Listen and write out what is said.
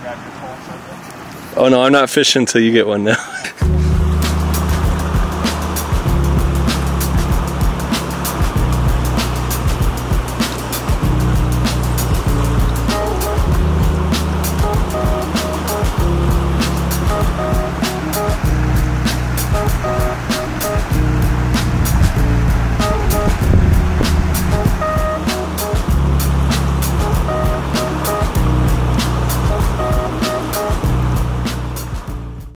Oh no, I'm not fishing until you get one now.